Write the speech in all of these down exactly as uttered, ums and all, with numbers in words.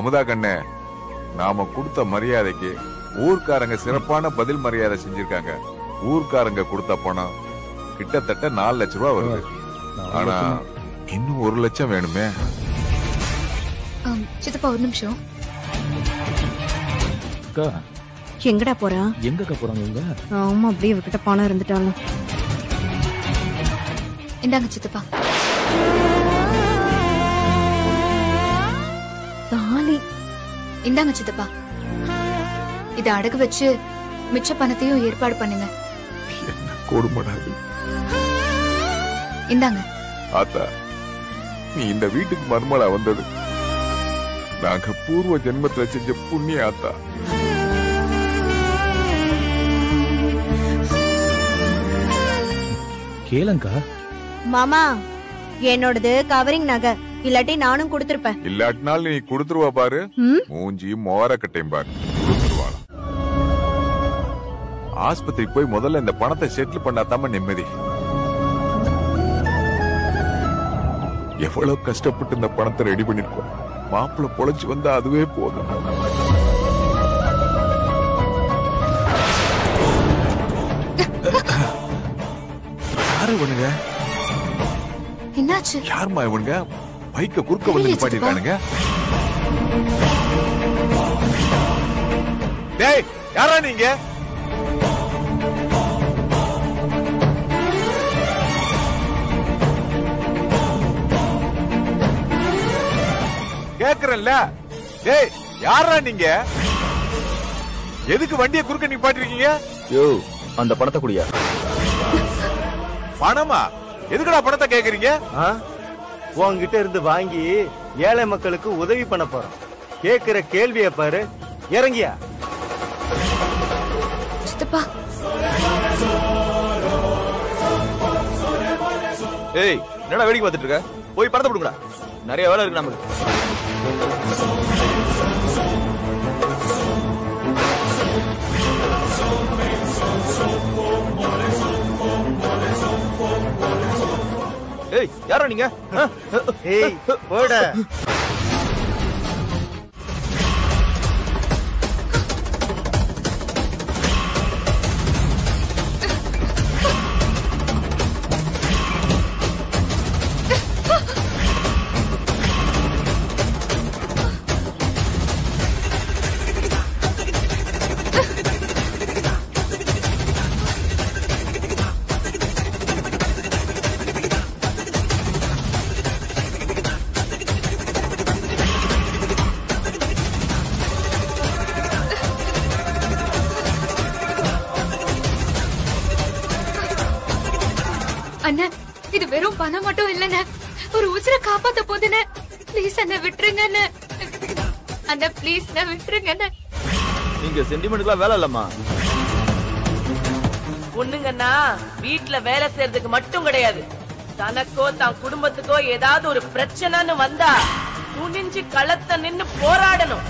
அமுதா கண்ணே, நாம கொடுத்த மரியாதைக்கு ஊர்க்காரங்க சிறப்பான பதில் மரியாதை செஞ்சிருக்காங்க. ஊர்க்காரங்க கொடுத்த பணம் கிட்டத்தட்ட நாலு லட்சம் ரூபாய் வருது. ஆனா இன்னும் ஒரு லட்சம் வேணுமே. சித்தப்பா ஒரு நிமிஷம். எங்கடா போறா? எங்க போறாங்க? ஆமா, அப்படியே இவகிட்ட பணம் இருந்துட்டாலும். இந்தாங்க சித்தப்பா. தாலி. இந்தாங்க சித்தப்பா. இத அடகு வச்சு மிச்ச பணத்தையும் ஏற்பாடு பண்ணுங்க. என்ன கொடுமடாது. இந்தாங்க. ஆத்தா, நீ இந்த வீட்டுக்கு மருமலா வந்தது நாங்க பூர்வ ஜென்மத்துல செஞ்ச புண்ணிய ஆத்தா. கேளுங்கா. மாமா, என்னோடது கவரிங் நகை, இல்லாட்டி நானும் கொடுத்திருப்பேன். இல்லாட்டினாலும் நீ கொடுத்துருவா பாரு. மூஞ்சி மோரக்கட்டையும் பாரு. கொடுத்துருவாளா? ஆஸ்பத்திரி போய் முதல்ல இந்த பணத்தை செட்டில் பண்ணாதாம நிம்மதி. எவ்வளவு கஷ்டப்பட்டு இந்த பணத்தை ரெடி பண்ணிருக்கோம். மாப்பிள்ள பொழைச்சு வந்தா அதுவே போதும். யாரு இவனுங்க? என்னாச்சு? யாருமா இவனுங்க? பைக்க குறுக்க வந்து நிப்பாட்டிருக்கானுங்க. டேய், யாரா நீங்க? கேக்குறல்ல. டேய், யாரா நீங்க? எதுக்கு வண்டியை குறுக்க நிப்பாட்டிருக்கீங்க? யோ, அந்த பணத்தை குடியா. பணமா? எதுக்குடா பணத்தை கேக்குறீங்க? உன்கிட்ட இருந்து வாங்கி ஏழை மக்களுக்கு உதவி பண்ண போறோம். கேக்குற கேள்விய பாரு. இறங்கியா? சித்தப்பா. ஏய், என்னடா வேடிக்கை பார்த்துட்டு இருக்க? போய் பணத்தை கொடுங்கடா. நிறைய வேலை இருக்கு நமக்கு. ஏய், யாரா நீங்க? ஏய், போடா. அண்ணா, இது வெறும் பணம் மட்டும் இல்லைண்ணே, ஒரு உசிரை காப்பாத்த போதுண்ணே. ப்ளீஸ் அண்ணா விட்டுருங்க அண்ணா. அண்ணா ப்ளீஸ் அண்ணா விட்டுருங்க அண்ணா. நீங்க சென்டிமெண்ட்லாம் வேலை இல்லம்மா. பொண்ணுங்கன்னா வீட்டுல வேலை செய்யறதுக்கு மட்டும் கிடையாது. தனக்கோ தான் குடும்பத்துக்கோ ஏதாவது ஒரு பிரச்சனைன்னு வந்தா துணிஞ்சு களத்தை நின்னு போராடணும்.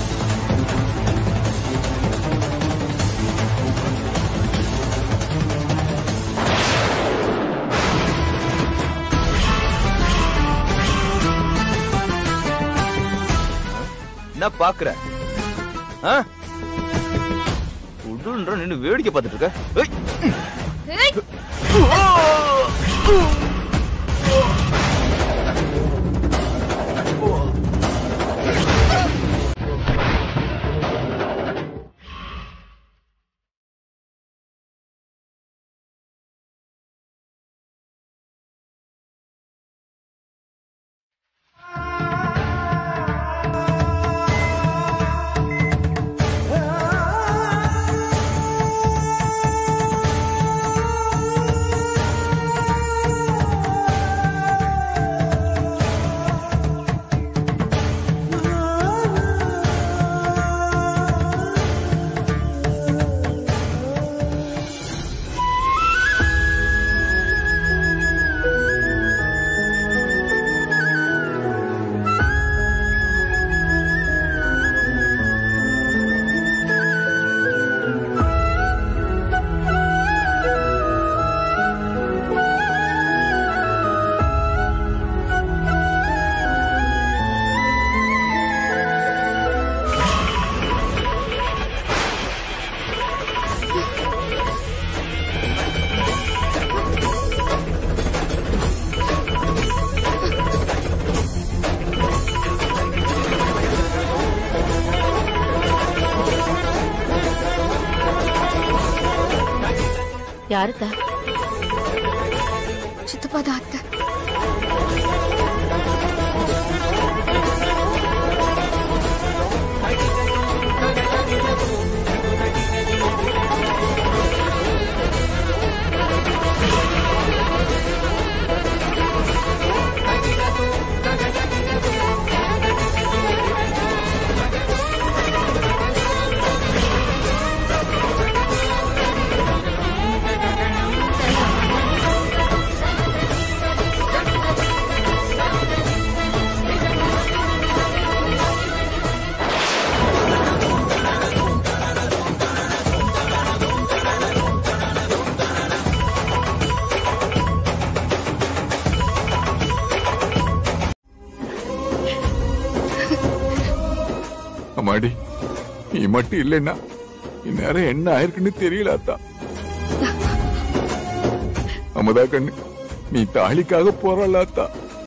என்ன பாக்குற? உடுன்ற நின்னு வேடிக்கை பார்த்துட்டு இருக்க. யாருக்கா? சித்தப்பா தான் அத்தை. அம்மாடி, நீ மட்டும் இல்லைன்னா இந்நேரம் என்ன ஆயிருக்குன்னு தெரியல அத்தா. அமுதா கண்ணு, நீ தாலிக்காக போறல அத்தா.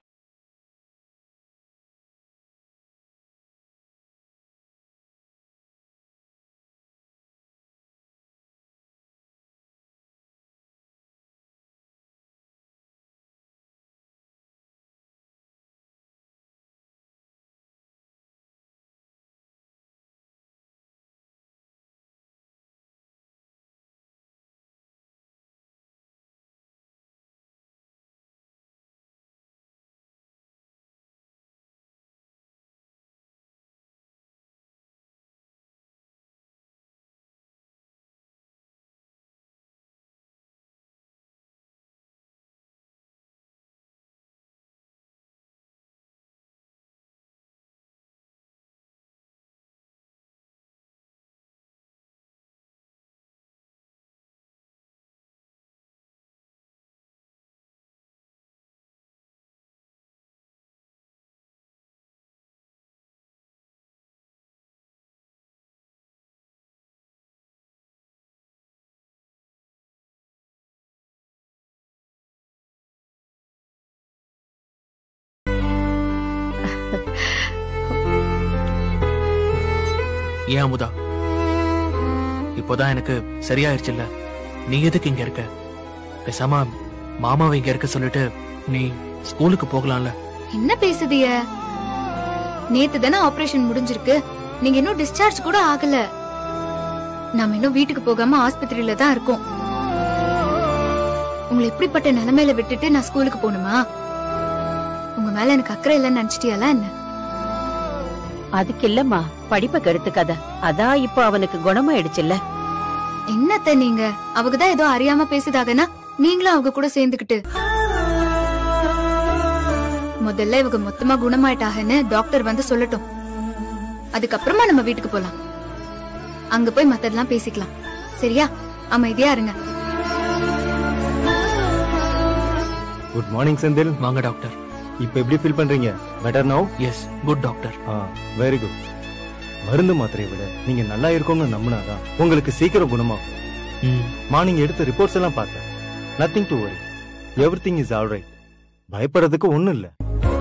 ஏன் அமுதா, இப்போதான் எனக்கு சரியாயிருச்சுல்ல, நீ எதுக்கு இங்க இருக்க? பேசாம மாமாவை இங்க இருக்க சொல்லிட்டு நீ ஸ்கூலுக்கு போகலாம்ல. என்ன பேசுதிய? நேத்து தானே ஆபரேஷன் முடிஞ்சிருக்கு, நீங்க இன்னும் டிஸ்சார்ஜ் கூட ஆகல. நாம இன்னும் வீட்டுக்கு போகாம ஆஸ்பத்திரியில தான் இருக்கோம். உங்களை எப்படிப்பட்ட நிலைமையில விட்டுட்டு நான் ஸ்கூலுக்கு போகணுமா? உங்க மேல எனக்கு அக்கறை இல்லைன்னு நினைச்சிட்டியால என்ன? அதுக்கு இல்லம்மா, படிப்பை கெடுத்துக்காத. அதான் இப்போ அவனுக்கு குணமாயிடுச்சுல்ல. என்னத்த நீங்க? அவங்கதான் ஏதோ அறியாம பேசுதாகனா நீங்களும் அவங்க கூட சேர்ந்துக்கிட்டு. முதல்ல இவங்க மொத்தமா குணமாயிட்டாகன்னு டாக்டர் வந்து சொல்லட்டும், அதுக்கப்புறமா நம்ம வீட்டுக்கு போலாம். அங்க போய் மத்ததெல்லாம் பேசிக்கலாம். சரியா? அமைதியா இருங்க. Good morning Senthil. வாங்க டாக்டர். இப்ப எப்படி ஃபீல் பண்றீங்க? Better now? Yes, good doctor. Ah, very good. மருந்து மாத்திரையை விட நீங்க நல்லா இருக்கோம்னு நம்பினாதான் உங்களுக்கு சீக்கிரம் குணமாகும். மார்னிங் எடுத்த ரிப்போர்ட்ஸ் எல்லாம் பார்த்தேன். Nothing to worry, everything is alright. பயப்படுறதுக்கு ஒண்ணும் இல்ல.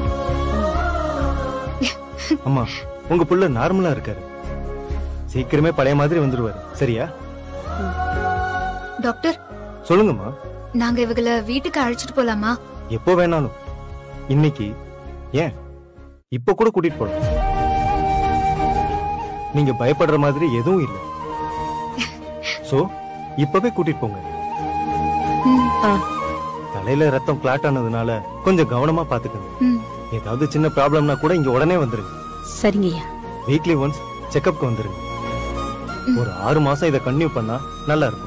அம்மா, உங்க புள்ள நார்மலா இருக்காரு. சீக்கிரமே பழைய மாதிரி வந்துருவாரு. சரியா? டாக்டர் சொல்லுங்கம்மா. நாங்க இவங்கள வீட்டுக்கு அழைச்சிட்டு போலாமா? எப்போ வேணாலும். இன்னைக்கு ஏன் இப்ப கூட கூட்டிட்டு போலாம். நீங்க பயப்படுற மாதிரி எதுவும் இல்ல. சோ இப்பவே கூட்டிட்டு போங்க. தலையில ரத்தம் கிளாட் ஆனதுனால கொஞ்சம் கவனமா பாத்துக்கங்க. ஏதாவது சின்ன ப்ராப்ளம்னா கூட இங்க உடனே வந்துருங்க. சரிங்கய்யா. வீக்லி ஒன்ஸ் செக்அப்க்கு வந்துருங்க. ஒரு ஆறு மாசம் இதை கன்டினியூ பண்ணா நல்லா இருக்கும்.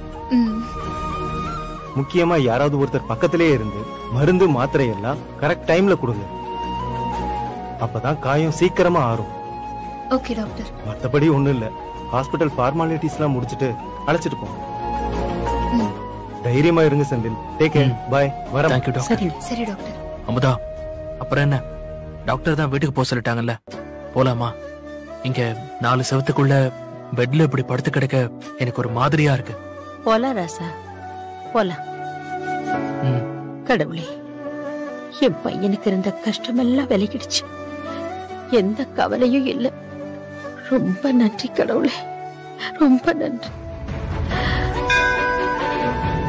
முக்கியமா யாராவது ஒருத்தர் பக்கத்திலே இருந்து மருந்து மாத்திரை எல்லாம் கரெக்ட் டைம்ல கொடுங்க. அப்பதான் காயம் சீக்கிரமா ஆறும். Okay doctor. மத்தபடி ஒண்ணும் இல்ல. ஹாஸ்பிடல் ஃபார்மாலிட்டிஸ் எல்லாம் முடிச்சிட்டு அழைச்சிட்டு போங்க. தைரியமா இருங்க செந்தில். Take care. பை. வரேன். Thank you doctor. சரி டாக்டர். அமுதா, அப்புறம் என்ன? டாக்டர் தான் வீட்டுக்கு போக சொல்லிட்டாங்கல்ல, போலாமா? இங்க நாலு செவத்துக்குள்ள பெட்ல இப்படி படுத்து கிடக்க எனக்கு ஒரு மாதிரியா இருக்கு. போலாம் ராசா, போலாம். கடவுளே, என் பையனுக்கு இருந்த கஷ்டமெல்லாம் விலகிடுச்சு. எந்த கவலையும் இல்ல. ரொம்ப நன்றி கடவுளே, ரொம்ப நன்றி.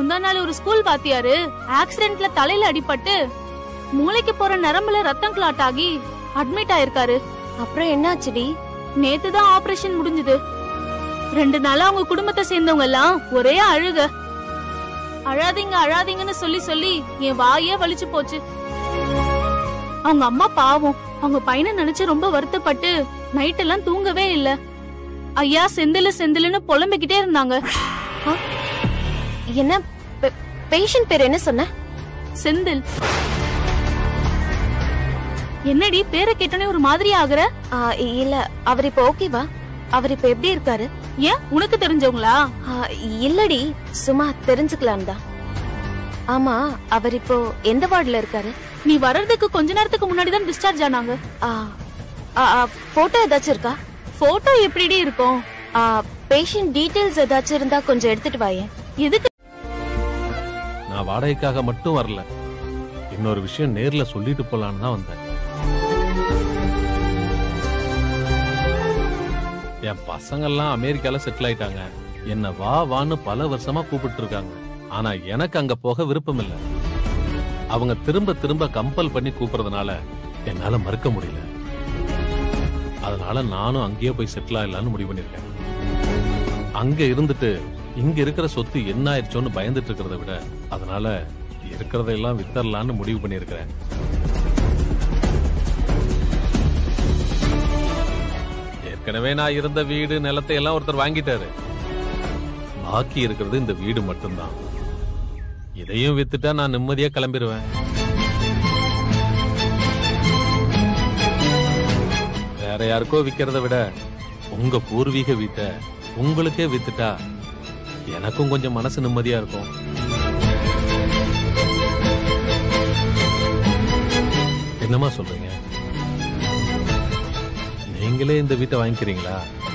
முந்தா நாள் ஒரு ஸ்கூல் வாத்தியாரு ஆக்சிடென்ட்ல தலையில அடிபட்டு மூளைக்கு போற நரம்புல ரத்தம் கிளாட் ஆகி அட்மிட் ஆயிருக்காரு. அப்புறம் என்னாச்சுடி? நேத்துதான் ஆபரேஷன் முடிஞ்சது. ரெண்டு நாளா அவங்க குடும்பத்தை சேர்ந்தவங்க எல்லாம் ஒரே அழுக. அழாதீங்க அழாதீங்கன்னு சொல்லி சொல்லி என் வாயே வலிச்சு போச்சு. அவங்க அம்மா பாவம் அவங்க பையனை நினைச்சு ரொம்ப வருத்தப்பட்டு நைட் எல்லாம் தூங்கவே இல்ல. ஐயா செந்திலு செந்திலுன்னு புலம்பிக்கிட்டே இருந்தாங்க. என்ன பேஷண்ட் பேர் என்ன சொன்ன? செந்தில். என்னடி பேரை கேட்டனே ஒரு மாதிரி ஆகுற? இல்ல அவர் இப்ப ஓகேவா? அவர் இப்ப எப்படி இருக்காரு? ஏன் உனக்கு தெரிஞ்சவங்களா? இல்லடி சும்மா தெரிஞ்சுக்கலாம் தான். ஆமா அவர் இப்போ எந்த வார்டுல இருக்காரு? நீ வர்றதுக்கு கொஞ்ச நேரத்துக்கு முன்னாடி தான் டிஸ்சார்ஜ் ஆனாங்க. போட்டோ ஏதாச்சும் இருக்கா? போட்டோ எப்படிடி இருக்கும்? பேஷண்ட் டீடைல்ஸ் ஏதாச்சும் இருந்தா கொஞ்சம் எடுத்துட்டு வாயே. எதுக்கு? நான் வாடகைக்காக மட்டும் வரல, இன்னொரு விஷயம் நேர்ல சொல்லிட்டு போலான்னு தான் வந்தேன். என் பசங்க எல்லாம் அமெரிக்கால செட்டில் ஆயிட்டாங்க. என்ன வா வான்னு பல வருஷமா கூப்பிட்டு இருக்காங்க. ஆனா எனக்கு அங்க போக விருப்பம் இல்ல. அவங்க திரும்ப திரும்ப கம்பல் பண்ணி கூப்பிடுறதுனால என்னால மறுக்க முடியல. அதனால நானும் அங்கேயே போய் செட்டில் ஆயிடலான்னு முடிவு பண்ணிருக்கேன். அங்க இருந்துட்டு இங்க இருக்கிற சொத்து என்ன ஆயிடுச்சோன்னு பயந்துட்டு இருக்கிறத விட அதனால இருக்கிறதெல்லாம் வித்தரலான்னு முடிவு பண்ணிருக்கிறேன். ஏற்கனவே நான் இருந்த வீடு நிலத்தை எல்லாம் ஒருத்தர் வாங்கிட்டாரு. பாக்கி இருக்கிறது இந்த வீடு மட்டும்தான். இதையும் வித்துட்டா நான் நிம்மதியா கிளம்பிடுவேன். வேற யாருக்கோ விக்கிறத விட உங்க பூர்வீக வீட்டை உங்களுக்கே வித்துட்டா எனக்கும் கொஞ்சம் மனசு நிம்மதியா இருக்கும். என்னமா சொல்றீங்க? நீங்களே இந்த வீட்டை வாங்கிக்கிறீங்களா?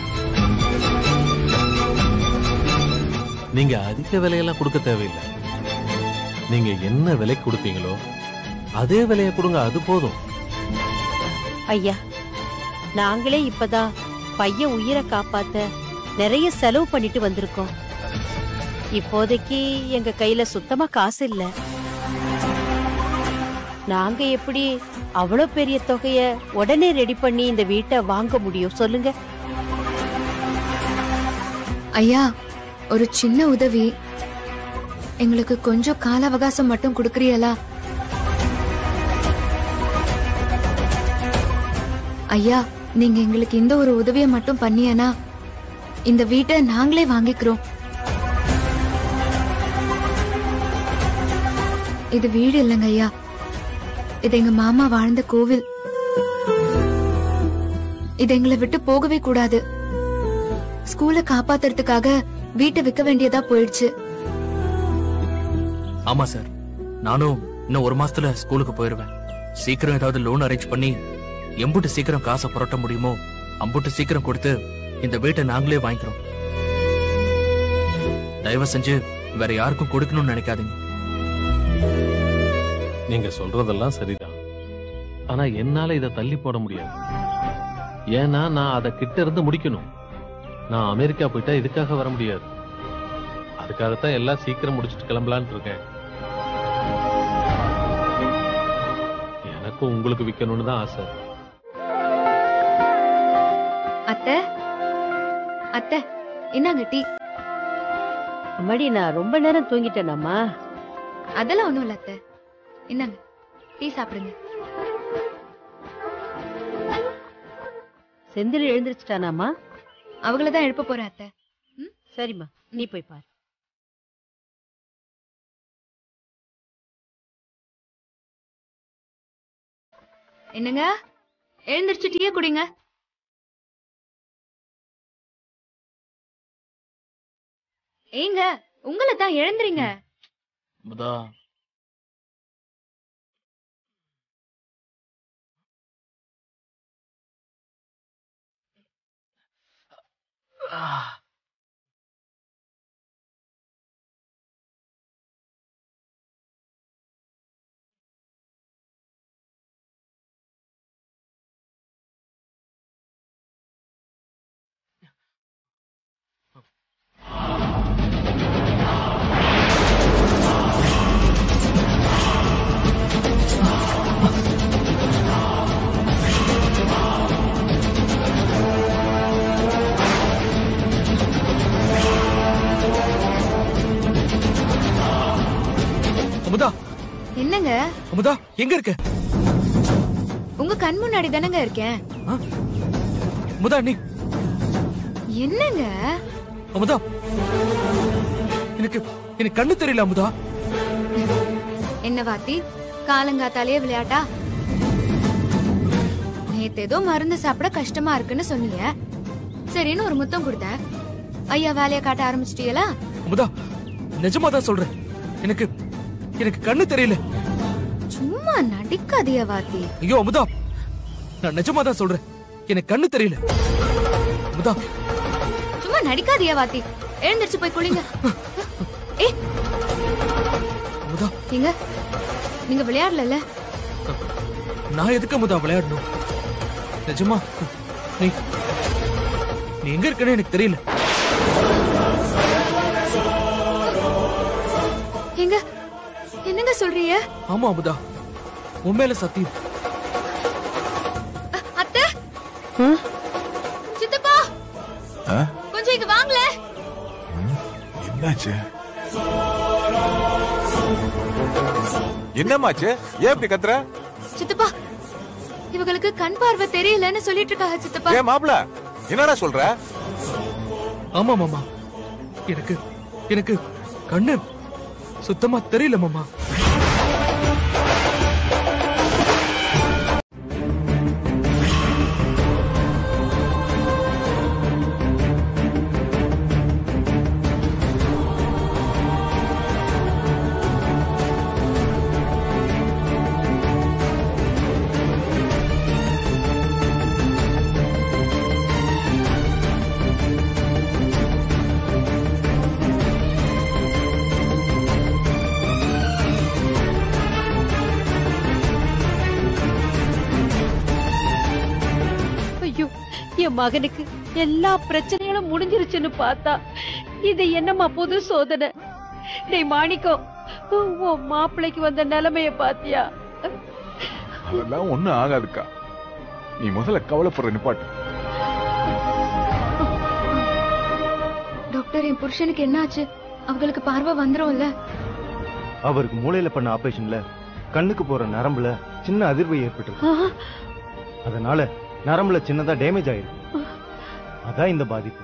நீங்க அதிக விலையெல்லாம் கொடுக்க தேவையில்லை. நீங்க என்ன விலை கொடுத்தீங்களோ அதே விலையை கொடுங்க, அது போதும். ஐயா, நாங்களே இப்பதான் பையன் உயிரை காப்பாத்த நிறைய செலவு பண்ணிட்டு வந்திருக்கோம். இப்போதைக்கு எங்க கையில சுத்தமா காசு இல்ல. நாங்க எப்படி அவ்வளவு பெரிய தொகைய உடனே ரெடி பண்ணி இந்த வீட்டை வாங்க முடியும் சொல்லுங்க? ஐயா, ஒரு சின்ன உதவி. எங்களுக்கு கொஞ்சம் கால அவகாசம் மட்டும் கொடுக்கறீங்களா? ஐயா, நீங்க எங்களுக்கு இந்த ஒரு உதவியை மட்டும் பண்ணியனா இந்த வீட்டை நாங்களே வாங்கிக்கிறோம். இது வீடு இல்லைங்க ஐயா, இது எங்க மாமா வாழ்ந்த கோவில். இது எங்களை விட்டு போகவே கூடாது. ஸ்கூலை காப்பாத்துறதுக்காக வீட்டை விற்க வேண்டியதா போயிடுச்சு. ஆமா சார், நானும் இன்னும் ஒரு மாசத்துல ஸ்கூலுக்கு போயிருவேன். சீக்கிரம் ஏதாவது லோன் அரேஞ்ச் பண்ணி எம்புட்டு சீக்கிரம் காசை புரட்ட முடியுமோ அம்புட்டு சீக்கிரம் கொடுத்து இந்த வீட்டை நாங்களே வாங்கிக்கிறோம். தயவு செஞ்சு வேற யாருக்கும் கொடுக்கணும்னு நினைக்காதீங்க. நீங்க சொல்றதெல்லாம் சரிதான், ஆனா என்னால இதை தள்ளி போட முடியாது. ஏன்னா நான் அதை கிட்ட இருந்து முடிக்கணும். நான் அமெரிக்கா போயிட்டா இதுக்காக வர முடியாது. அதுக்காகத்தான் எல்லாம் சீக்கிரம் முடிச்சுட்டு கிளம்பலான்னு இருக்கேன். எனக்கும் உங்களுக்கு விற்கணும்னு தான் ஆசை. அத்தை, அத்தை என்னங்க டீ? அம்மாடி, நான் ரொம்ப நேரம் தூங்கிட்டேனாமா? அதெல்லாம் ஒண்ணும் இல்ல அத்தை, என்னங்க டீ சாப்பிடுங்க. செந்தில் எழுந்திருச்சுட்டானாமா? அவங்களதான் எழுப்ப போறேன் அத்தை. சரிம்மா, நீ போய் பாரு. என்னங்க, எழுந்திருச்சு டீயே குடிங்க. ஏங்க, உங்களை தான் எழுந்துறீங்க. முதா அமுதா என்னங்க அமுதா எங்க இருக்க? உங்க கண் முன்னாடி தானங்க இருக்கேன். அமுதா நீ என்னங்க? அமுதா எனக்கு எனக்கு கண்ணு தெரியல அமுதா. என்ன வாத்தி காலங்காத்தாலே விளையாட்டா? நேத்து ஏதோ மருந்து சாப்பிட கஷ்டமா இருக்குன்னு சொன்னீங்க. சரின்னு ஒரு முத்தம் கொடுத்தேன். ஐயா வேலைய காட்ட ஆரம்பிச்சிட்டீங்களா? அமுதா நிஜமா தான் சொல்றேன், எனக்கு எனக்கு கண்ணு தெரியல. சும்மா நடிக்காதீய வாத்தி. ஐயோ அமுதா நான் நிஜமா தான் சொல்றேன், எனக்கு கண்ணு தெரியல. அமுதா சும்மா நடிக்காதீய வாத்தி. எழுந்திருச்சு போய் குளிங்க. ஏ அமுதா நீங்க நீங்க விளையாடல. நான் எதுக்கு அமுதா விளையாடணும்? நிஜமா நீ நீ எங்க இருக்கன்னு எனக்கு தெரியல. எங்க என்னங்க சொல்றீங்க? ஆமா அமுதா உண்மையில சத்தியம். அத்தை சித்தப்பா கொஞ்சம் இங்க வாங்கல. என்னாச்சு? என்னமாச்சு? ஏன் இப்படி கத்துற? சித்தப்பா இவங்களுக்கு கண் பார்வை தெரியலன்னு சொல்லிட்டு இருக்காங்க சித்தப்பா. ஏன் மாப்ள என்னடா சொல்ற? ஆமா மாமா எனக்கு எனக்கு கண்ணு சுத்தமா தெரியல மாமா. என் மகனுக்கு எல்லா பிரச்சனைகளும் முடிஞ்சிருச்சுன்னு பார்த்தா இது என்னம்மா புது சோதனை? நீ மாணிக்கம் உன் மாப்பிள்ளைக்கு வந்த நிலைமைய பாத்தியா? அதெல்லாம் ஒண்ணும் ஆகாதுக்கா, நீ முதல்ல கவலைப்படுற நிப்பாட்டு. டாக்டர் என் புருஷனுக்கு என்ன ஆச்சு? அவங்களுக்கு பார்வை வந்துரும்ல? அவருக்கு மூளையில பண்ண ஆபரேஷன்ல கண்ணுக்கு போற நரம்புல சின்ன அதிர்வு ஏற்பட்டிருக்கு. அதனால நரம்புல சின்னதா டேமேஜ் ஆயிருக்கு. அதான் இந்த பாதிப்பு.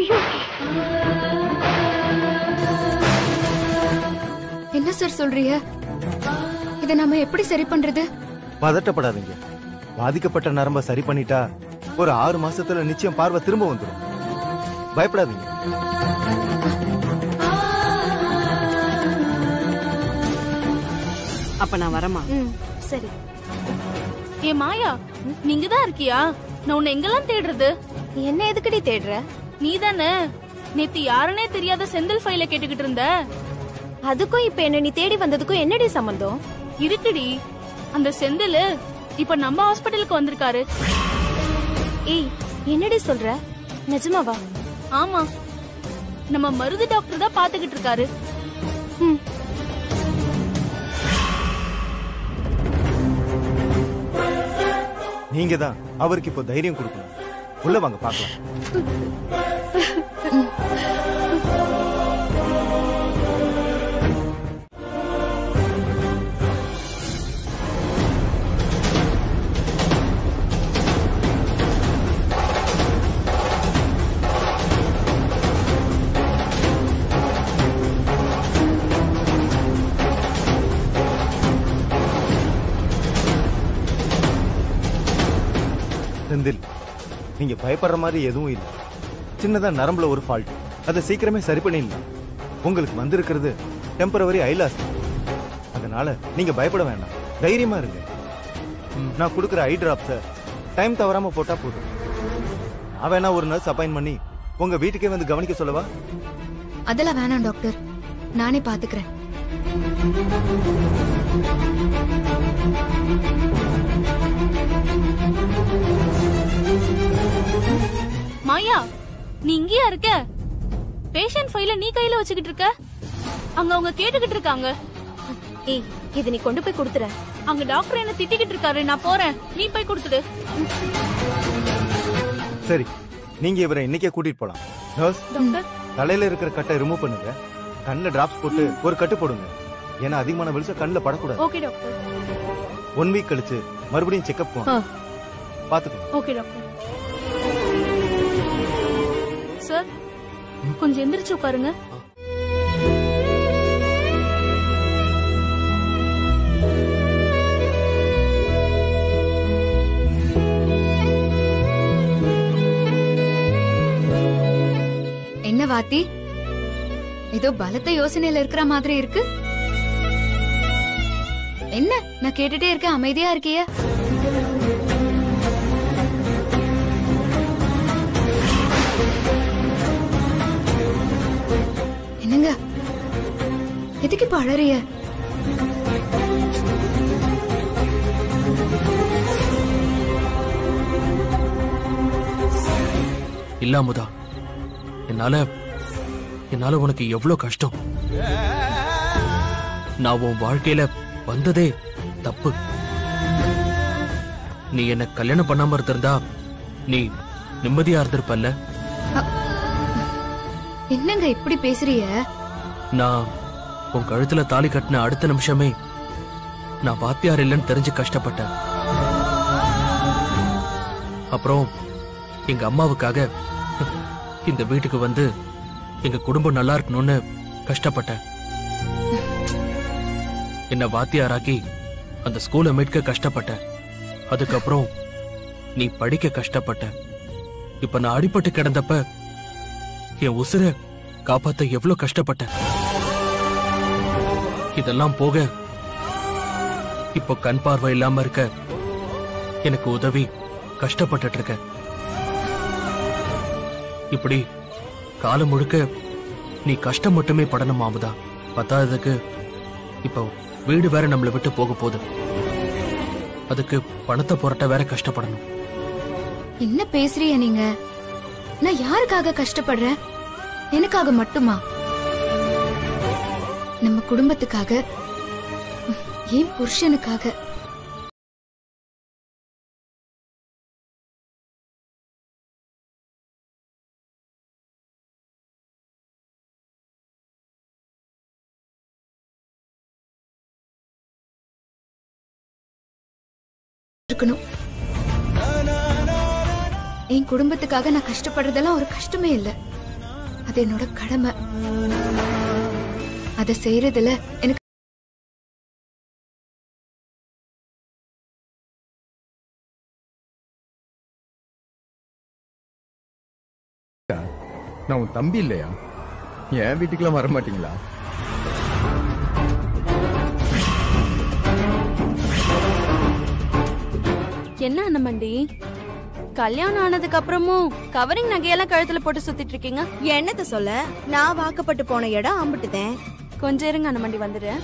என்ன சார் சொல்றீங்க? இத நாம எப்படி சரி பண்றது? பதட்டப்படாதீங்க. பாதிக்கப்பட்ட நரம்ப சரி பண்ணிட்டா ஒரு ஆறு மாசத்துல நிச்சயம் பார்வை திரும்ப வந்துடும். பயப்படாதீங்க. அப்ப நான் வரமா? சரி. ஏ மாயா நீங்க தான் இருக்கியா? நான் உன்னை எங்கெல்லாம் தேடுறது? என்ன எதுக்கடி தேடுற? நீ தானே நேத்து யாருனே தெரியாத செந்தில் ஃபைல கேட்டுக்கிட்டு இருந்த. அதுக்கும் இப்ப என்ன நீ தேடி வந்ததுக்கும் என்னடி சம்பந்தம் இருக்குடி? அந்த செந்தில் இப்ப நம்ம ஹாஸ்பிடலுக்கு வந்திருக்காரு. ஏய் என்னடி சொல்ற? நிஜமாவா? ஆமா, நம்ம மருது டாக்டர் தான் பாத்துக்கிட்டு இருக்காரு. நீங்க தான் அவருக்கு இப்போ தைரியம் கொடுக்கணும். உள்ள வாங்க பார்க்கலாம். செந்தில், நீங்க பயப்படுற மாதிரி எதுவும் இல்லை. சின்னதா நரம்புல ஒரு ஃபால்ட், அதை சீக்கிரமே சரி பண்ணிடலாம். உங்களுக்கு வந்திருக்கிறது டெம்பரவரி ஐலாஸ், அதனால நீங்க பயப்பட வேண்டாம், தைரியமா இருங்க. நான் கொடுக்குற ஐ டிராப்ஸ டைம் தவறாம போட்டா போதும். நான் வேணா ஒரு நர்ஸ் அப்பாயின் பண்ணி உங்க வீட்டுக்கே வந்து கவனிக்க சொல்லவா? அதெல்லாம் வேணாம் டாக்டர், நானே பாத்துக்கிறேன். மாயா நீ இங்கேயா இருக்க? பேஷண்ட் ஃபைல நீ கையில வச்சுக்கிட்டு இருக்க? அங்க அவங்க கேட்டுக்கிட்டு இருக்காங்க. ஏய் இது நீ கொண்டு போய் கொடுத்துற. அங்க டாக்டர் என்ன திட்டிக்கிட்டு இருக்காரு, நான் போறேன், நீ போய் கொடுத்துடு. சரி, நீங்க இவரை இன்னைக்கே கூட்டிட்டு போலாம். நர்ஸ், தலையில இருக்கிற கட்டை ரிமூவ் பண்ணுங்க, கண்ணுல டிராப்ஸ் போட்டு ஒரு கட்டு போடுங்க. ஏன்னா அதிகமான வெளிச்சம் கண்ணில் படக்கூடாது. Okay doctor. ஒன் வீக் கழிச்சு மறுபடியும் செக்அப் போகணும். பாத்துக்கோ. Okay doctor. சார் கொஞ்சம் எந்திரிச்சு உட்காருங்க. என்ன வாத்தி, ஏதோ பலத்த யோசனையில இருக்கிற மாதிரி இருக்கு. என்ன நான் கேட்டுட்டே இருக்கேன், அமைதியா இருக்கிய? என்னங்க எதுக்கு இப்ப அழறிய? இல்ல அமுதா, என்னால என்னால உனக்கு எவ்வளவு கஷ்டம். நான் உன் வாழ்க்கையில வந்ததே தப்பு. நீ என்ன கல்யாணம் பண்ணாம இருந்திருந்தா நீ நிம்மதியா இருந்திருப்பல்ல. என்னங்க இப்படி பேசுறிய? நான் உன் கழுத்துல தாலி கட்டின அடுத்த நிமிஷமே நான் வாத்தியார் இல்லைன்னு தெரிஞ்சு கஷ்டப்பட்டேன். அப்புறம் எங்க அம்மாவுக்காக இந்த வீட்டுக்கு வந்து எங்க குடும்பம் நல்லா இருக்கணும்னு கஷ்டப்பட்டேன். என்ன வாத்தியாராக்கி அந்த ஸ்கூலை மீட்க கஷ்டப்பட்டேன். அதுக்கப்புறம் நீ படிக்க கஷ்டப்பட்ட. இப்ப நான் அடிபட்டு கிடந்தப்ப என் உசுரை காப்பாத்த எவ்வளவு கஷ்டப்பட்டேன். இதெல்லாம் போக இப்போ கண் பார்வை இல்லாம இருக்க எனக்கு உதவி கஷ்டப்பட்டு இருக்க. இப்படி காலம் முழுக்க நீ கஷ்டம் மட்டுமே படணும் அமுதா. பத்தாததுக்கு இப்போ வீடு வேற நம்மளை விட்டு போக போகுது. அதுக்கு பணத்தை புரட்ட வேற கஷ்டப்படணும். என்ன பேசுறிய நீங்க? நான் யாருக்காக கஷ்டப்படுறேன்? எனக்காக மட்டுமா? நம்ம குடும்பத்துக்காக, ஏன் புருஷனுக்காக. இருக்கணும். என் குடும்பத்துக்காக நான் கஷ்டப்படுறதெல்லாம் ஒரு கஷ்டமே இல்ல. அது என்னோட கடமை. அதை செய்யறதுல எனக்கு நான் உன் தம்பி இல்லையா? என் வீட்டுக்கெல்லாம் வர மாட்டீங்களா? என்ன அண்ணமண்டி, கல்யாணம் ஆனதுக்கு அப்புறமும் கவரிங் நகையெல்லாம் கழுத்துல போட்டு சுத்திட்டு இருக்கீங்க? என்னத்த சொல்ல, நான் வாக்கப்பட்டு போன இடம் அம்பிட்டுதேன். கொஞ்சம் இருங்க அண்ணமண்டி, வந்துடுறேன்.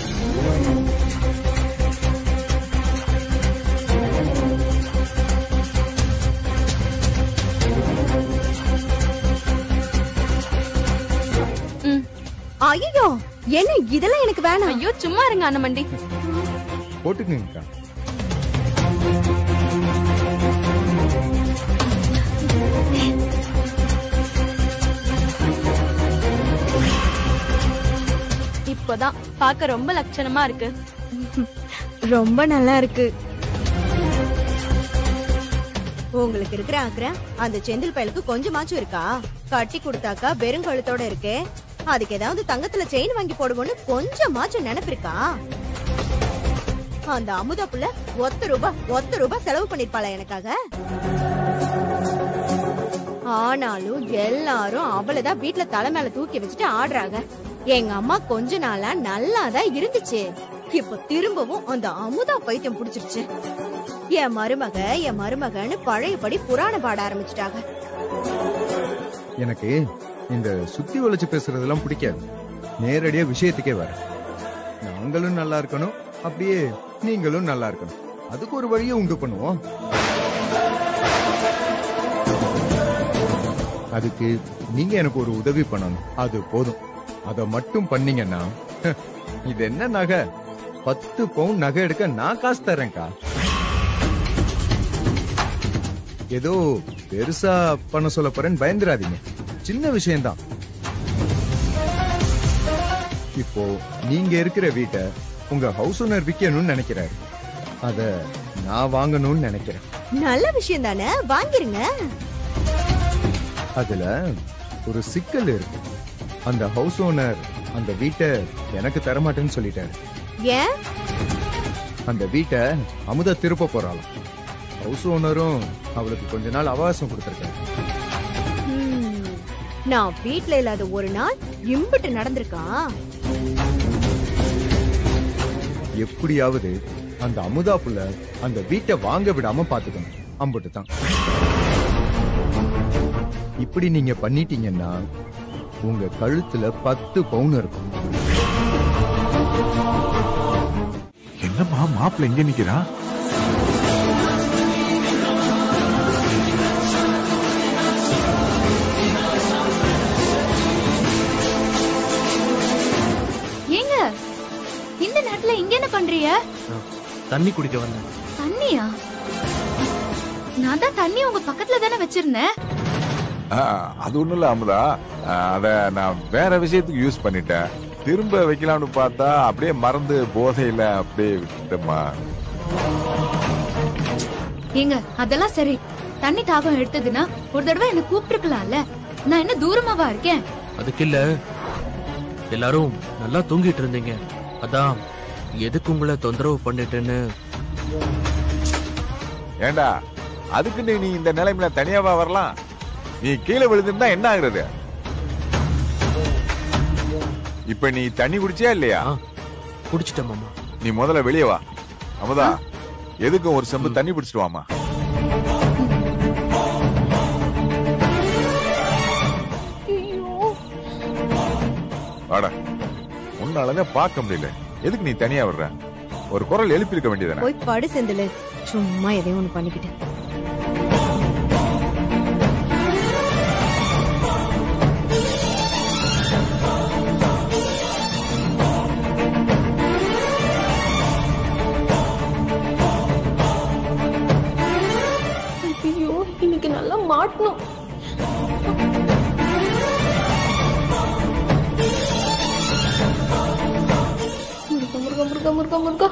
ஐயோ, என்ன இதெல்லாம் எனக்கு வேணாம். ஐயோ சும்மா இருங்க அண்ணமண்டி. போட்டுக்கீங்கக்கா. இப்போதான் பார்க்க ரொம்ப லட்சணமா இருக்கு. ரொம்ப நல்லா இருக்கு. உங்களுக்கு இருக்கிற அக்கறை அந்த செந்தில் பயலுக்கு கொஞ்சமாச்சும் இருக்கா? கட்டி கொடுத்தாக்கா வெறும் கழுத்தோட இருக்கே, அதுக்கு ஏதாவது தங்கத்துல செயின் வாங்கி போடுவோன்னு கொஞ்சமாச்சும் நினைப்பிருக்கா? அந்த அமுதா புள்ள ஒத்த ரூபா ஒத்த ரூபா செலவு பண்ணிருப்பாளா எனக்காக? ஆனாலும் எல்லாரும் அவளதான் வீட்டுல தலை மேல தூக்கி வச்சுட்டு ஆடுறாங்க. எங்க அம்மா கொஞ்ச நாளா நல்லாதான் இருந்துச்சு. இப்ப திரும்பவும் அந்த அமுதா பைத்தியம் புடிச்சிருச்சு. என் மருமக என் மருமகன்னு பழையபடி புராணம் பாட ஆரம்பிச்சுட்டாங்க. எனக்கு இந்த சுத்தி வளைச்சு பேசுறதெல்லாம் பிடிக்காது. நேரடியா விஷயத்துக்கே வர. நாங்களும் நல்லா இருக்கணும், அப்படியே நீங்களும் நல்லா இருக்கணும். அதுக்கு ஒரு வழியை உண்டு பண்ணுவோம். அதுக்கு நீங்க எனக்கு ஒரு உதவி பண்ணணும். அது போதும். அத மட்டும் பண்ணீங்கன்னா, இது என்ன நகை, பத்து பவுன் நகை எடுக்க நான் காசு தரேன்க்கா. ஏதோ பெருசா பண்ண சொல்ல போறேன்னு பயந்துராதீங்க. சின்ன விஷயம்தான். இப்போ நீங்க இருக்கிற வீட்டை உங்க ஹவுஸ் ஓனர் விற்கணும்னு நினைக்கிறாரு. அத நான் வாங்கணும்னு நினைக்கிறேன். நல்ல விஷயம் தானே, வாங்கிருங்க. அதுல ஒரு சிக்கல் இருக்கு. அந்த ஹவுஸ் ஓனர் அந்த வீட்டை எனக்கு தரமாட்டேன்னு சொல்லிட்டாரு. ஏன்? அந்த வீட்டை அமுதா திருப்ப போறாளாம். ஹவுஸ் ஓனரும் அவளுக்கு கொஞ்ச நாள் அவகாசம் கொடுத்திருக்காரு. ஹம், நான் வீட்ல இல்லாத ஒரு நாள் இம்புட்டு நடந்திருக்கான். எப்படியாவது அந்த அமுதா புள்ள அந்த வீட்டை வாங்க விடாம பாத்துக்கணும். அம்புட்டு தான். இப்படி நீங்க பண்ணிட்டீங்கன்னா உங்க கழுத்துல பத்து பவுன் இருக்கும். என்னம்மா மாப்பிள்ள எங்க நிக்கிறான்? ஏங்க இந்த நேரத்துல இங்க என்ன பண்றீங்க? தண்ணி குடிக்க வந்தேன். தண்ணியா? நான் தான் தண்ணி உங்க பக்கத்துல தானே வச்சிருந்தேன். ஆ, அது ஒண்ணும் இல்ல அமுதா, ஆ, அத நான் வேற விஷயத்துக்கு யூஸ் பண்ணிட்டேன். திரும்ப வைக்கலாம்னு பார்த்தா அப்படியே மறந்து போதையில அப்படியே விட்டுட்டேம்மா. ஏங்க அதெல்லாம் சரி, தண்ணி தாகம் எடுத்ததுன்னா ஒரு தடவை என்ன கூப்பிட்டுருக்கலாம்ல. நான் என்ன தூரமாவா இருக்கேன்? அதுக்கு இல்ல, எல்லாரும் நல்லா தூங்கிட்டு இருந்தீங்க, அதான் எதுக்கு உங்களை தொந்தரவு பண்ணிட்டேன்னு. ஏண்டா அதுக்குன்னு நீ இந்த நிலைமையில தனியாவா வரலாம்? நீ கீழே விழுந்திருந்தா என்ன ஆகுறது? இப்ப நீ தண்ணி குடிச்சியா இல்லையா? குடிச்சிட்டேன் மாமா. நீ முதல்ல வெளியே வா. அமுதா, எதுக்கும் ஒரு செம்பு தண்ணி பிடிச்சிட்டு வாமா. வாடா, உன்னாலதான் பார்க்க முடியல. எதுக்கு நீ தனியா வர்ற? ஒரு குரல் எழுப்பி இருக்க வேண்டியதானே? போய் படு செந்தில், சும்மா எதையும் ஒண்ணு பண்ணிக்கிட்டு. ஐயோ, இன்னைக்கு நல்லா மாட்டணும். முருகா முருகா முருகா முருகா.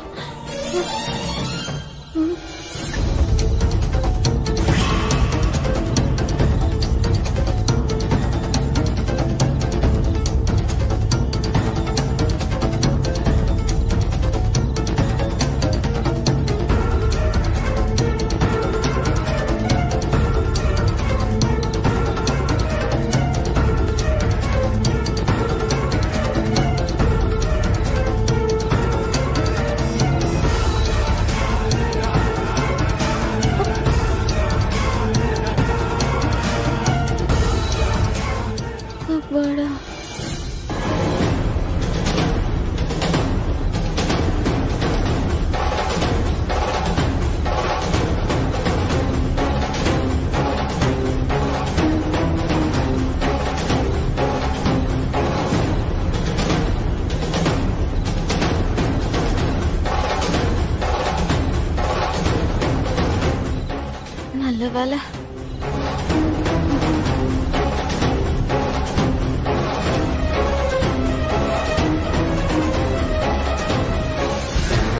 அப்பாடா. நல்ல வேலை